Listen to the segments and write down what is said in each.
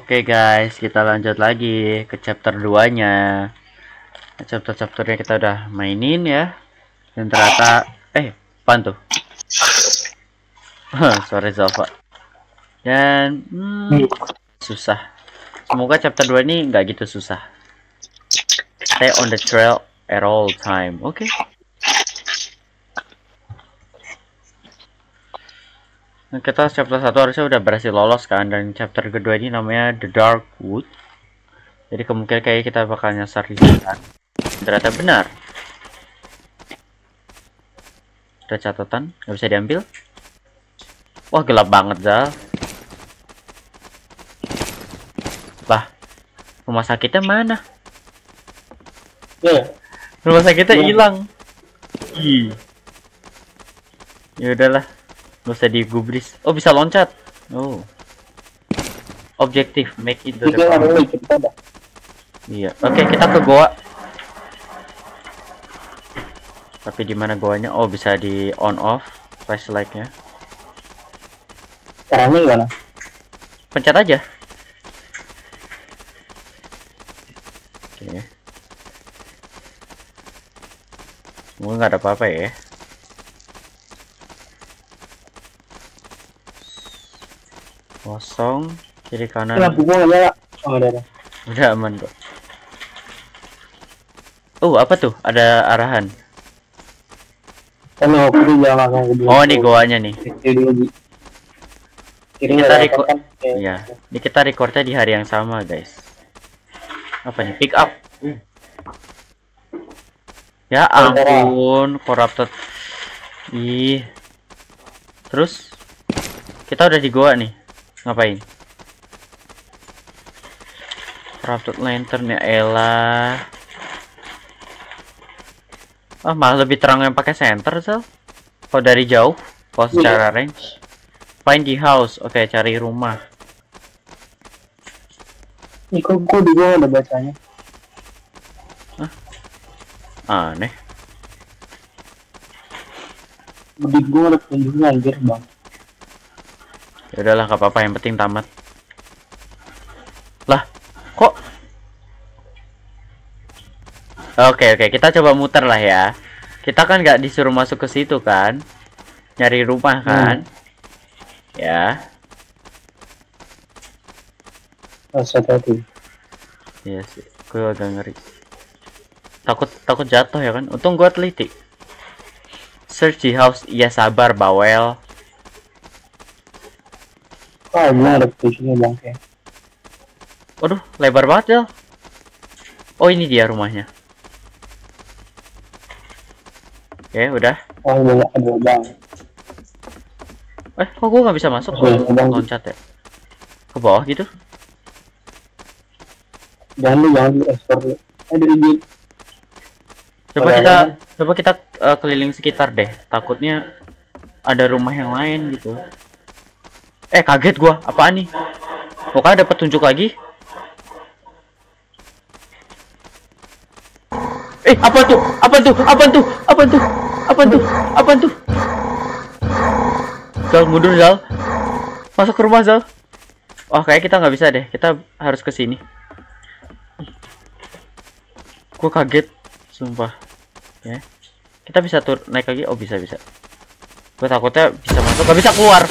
Oke guys, kita lanjut lagi ke chapter 2-nya. Chapter-chapternya kita udah mainin ya. Dan ternyata apaan tuh? Sorry Zalfa. Dan susah. Semoga chapter 2 ini nggak gitu susah. Stay on the trail at all time. Oke. Nah, kita chapter 1 harusnya udah berhasil lolos kan, dan chapter kedua ini namanya The Dark Wood. Jadi kemungkinan kayak kita bakal nyasar di hutan. Ternyata benar. Ada catatan, nggak bisa diambil. Wah, gelap banget, Zal. Lah, rumah sakitnya mana? Rumah sakitnya hilang. Ih. Ya udahlah. Nggak usah digubris. Oh, bisa loncat. Oh. Objektif, make it to the farm. Iya. Oke, kita ke goa. Tapi di mana goanya? Oh, bisa di on off flashlightnya. Caranya gimana? Pencet aja. Oke. Semoga nggak ada apa-apa ya. Kosong, kiri kanan. Lampu gua nggak nyala. Oh, ada. Udah aman kok. Apa tuh? Ada arahan. Kan aku di jalan langsung ke Oh, ini goanya nih. Kita record. Iya. Ini kita recordnya di hari yang sama, guys. Apa nih? Pick up. Ya ampun, corrupted. Ih. Terus kita udah di goa nih. Ngapain? Corrupted lantern ya elah. Malah lebih terang yang pakai center, Sel. Kalau dari jauh, kalau secara range. Find the house. Oke, cari rumah. Ini kok di gua ada bacanya. Aneh. Di gua ada tunjuknya anjir, Bang. Ya udahlah, gak apa-apa, yang penting tamat. Lah, kok? Oke, kita coba muter lah ya. Kita kan nggak disuruh masuk ke situ kan, nyari rumah kan. Ya. Hati-hati. Iya sih, gue agak ngeri. Takut jatuh ya kan. Untung gue teliti. Search the house. Iya sabar bawel. Emang ada posisinya bangke. Waduh, lebar banget ya. Oh, ini dia rumahnya. Oke, udah. Oh, banyak ada bang. Kok gue nggak bisa masuk? Loncat ya. Ke bawah gitu. Jangan di ekspor. Ada izin. Coba kita keliling sekitar deh. Takutnya ada rumah yang lain gitu. Kaget gua. Apaan nih? Pokoknya ada petunjuk lagi. Apa tuh? Zal, mundur Zal. Masuk ke rumah Zal. Oh, kayak kita nggak bisa deh. Kita harus ke sini. Gua kaget, sumpah. Ya. Kita bisa naik lagi. Oh, bisa. Gua takutnya bisa masuk, nggak bisa keluar.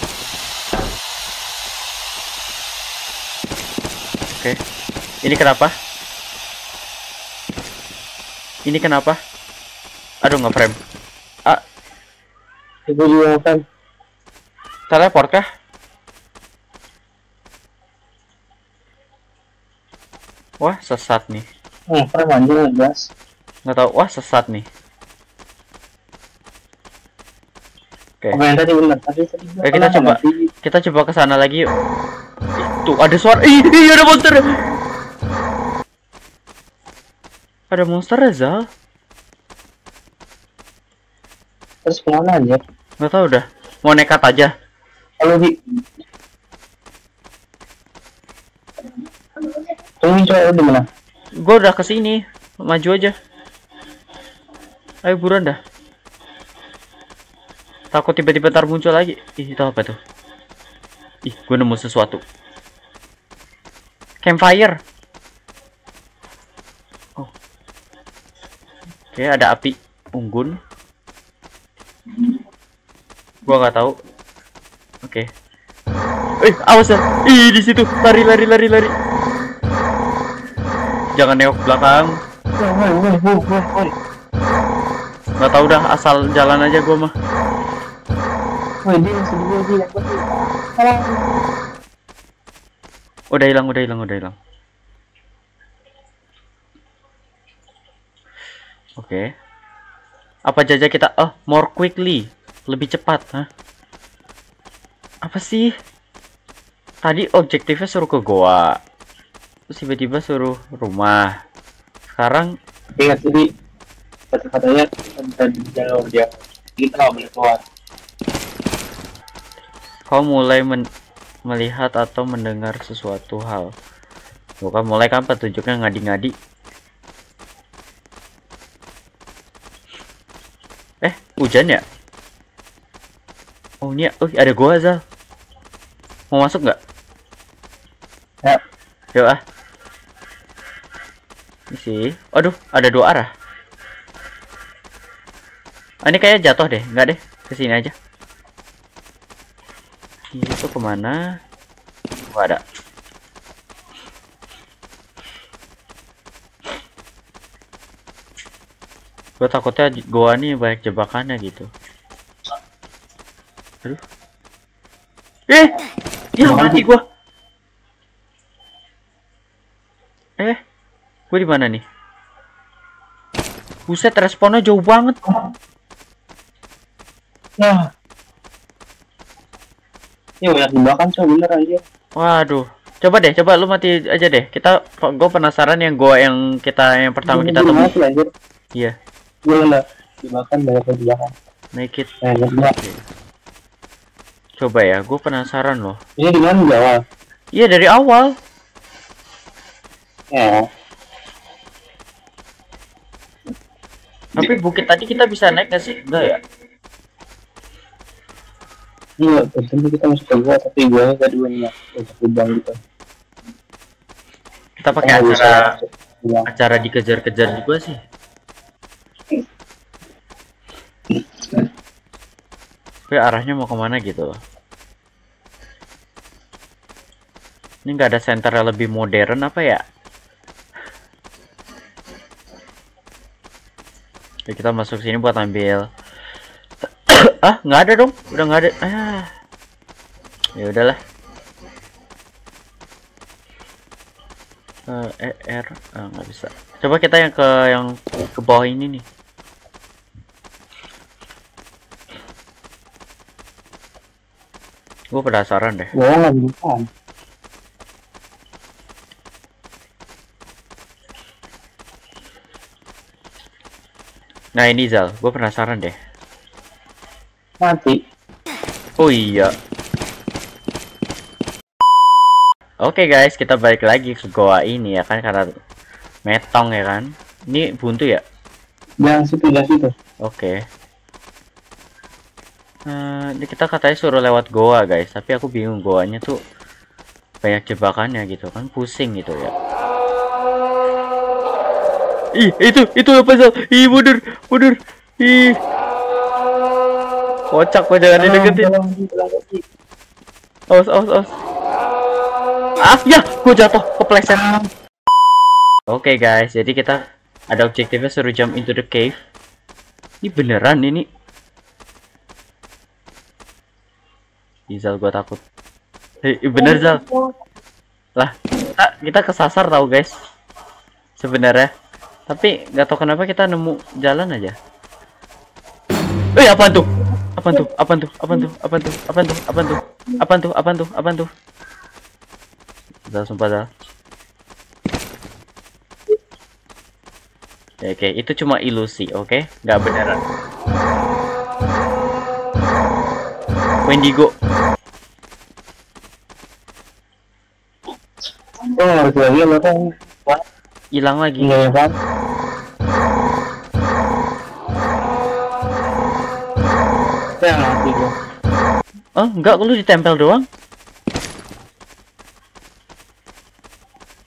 Oke. Ini kenapa? Aduh, nge-frame. Itu juga kan. Teleport kah? Wah, sesat nih. Frame anjir gas. Nggak tahu. Wah, sesat nih. Oke. Apa yang tadi benar? Tadi Kita coba ke sana lagi yuk. Tuh, ada suara. Ih, ada monster. Ada monster ya, Zal? Terus kemana aja? Nggak tahu dah. Mau nekat aja. Kalau tunggu coba di mana? Gue udah kesini. Maju aja. Ayo buruan dah. Takut tiba-tiba ntar muncul lagi. Ih, itu apa tuh? Ih, gue nemu sesuatu. Campfire. Oh. Oke, ada api unggun. Gua nggak tahu. Oke. Awas ya. Ih, di situ. Lari. Jangan nengok belakang. Woi. Nggak tahu dah, asal jalan aja gua mah. Woi, dia masih di sini. Udah hilang. Oke. Apa jajah kita? Oh, more quickly. Lebih cepat, hah? Apa sih? Tadi objektifnya suruh ke goa. Terus tiba-tiba suruh rumah. Sekarang Ingat jadi kata-katanya tadi jangan dia kita nggak boleh keluar. kau mulai melihat atau mendengar sesuatu hal. Bukan mulai kan petunjuknya ngadi-ngadi. Hujan ya? Oh ini ada gua Zal. Mau masuk nggak? Ya. Yuk ah. Ini sih. Aduh, ada 2 arah. Ini kayak jatuh deh, nggak deh? Kesini aja. Itu kemana? Nggak ada. Gue takutnya gua nih banyak jebakannya gitu. Aduh. Ya mati gua. Gue di mana nih? Buset, responnya jauh banget. Nah. Ini banyak jebakan coba bener aja. Waduh. Coba lu mati aja deh. Gue penasaran yang yang pertama kita temuin. Iya. Gue enggak jebakan banyak jebakan. Make it. Okay. Coba ya, gue penasaran loh. Ini di mana di awal? Iya dari awal. Ya. Tapi bukit tadi kita bisa naik nggak sih? Enggak ya? Iya, tentu kita masuk ke gua, tapi gua tadi banyak untuk lubang gitu. Kita pakai acara dikejar-kejar juga sih. Tapi arahnya mau kemana gitu loh. Ini nggak ada center yang lebih modern apa ya? Oke, kita masuk sini buat ambil. Nggak ada dong, udah nggak ada. Ya udahlah. Nggak bisa. Coba kita yang ke bawah ini nih. Gue penasaran deh. Gua nggak bisa. Nah ini Zal, gue penasaran deh. Mati. Oh iya. Oke guys, kita balik lagi ke goa ini ya kan, karena metong ya kan. Ini buntu ya? Jangan situ. Oke. Ini kita katanya suruh lewat goa guys, tapi aku bingung goanya tuh banyak jebakannya gitu kan, pusing gitu ya. Ih, itu apa Zal? Ih, mundur. Ih. Kocak, kok jangan dideketin. Awas. Ya, gue jatuh, kepleset. Oke guys, jadi kita ada objektifnya suruh jump into the cave. Ini beneran ini. Zal, gua takut. Bener Zal. Lah, kita kesasar tahu guys. Sebenarnya. Tapi nggak tahu kenapa kita nemu jalan aja. Apaan tuh? Zal, sumpah Zal. Oke, itu cuma ilusi, oke? Nggak beneran. Wendigo. Harus lagi kan? Hilang lagi. Iya kan? Ya mati gua. Oh, enggak, lu ditempel doang.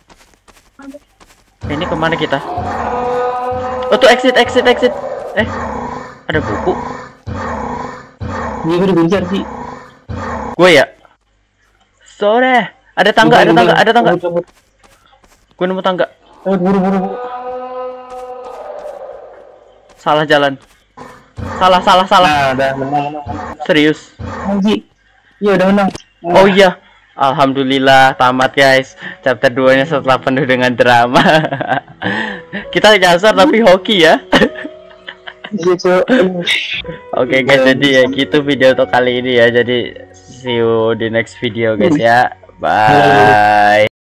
Kemana kita? Oh tuh exit. Ada buku. Ini gue dikejar sih. Gue ya. Sore. Ada tangga. Gue nemu tangga. Buru. Salah jalan. Salah. Nah, udah menang. Serius. Haji. Iya udah menang. Oh iya. Alhamdulillah tamat guys. Chapter 2-nya setelah penuh dengan drama. Kita nyasar tapi hoki ya. Iya, Cuk. Oke guys, jadi ya gitu video untuk kali ini ya. Jadi see you di next video guys ya. Bye.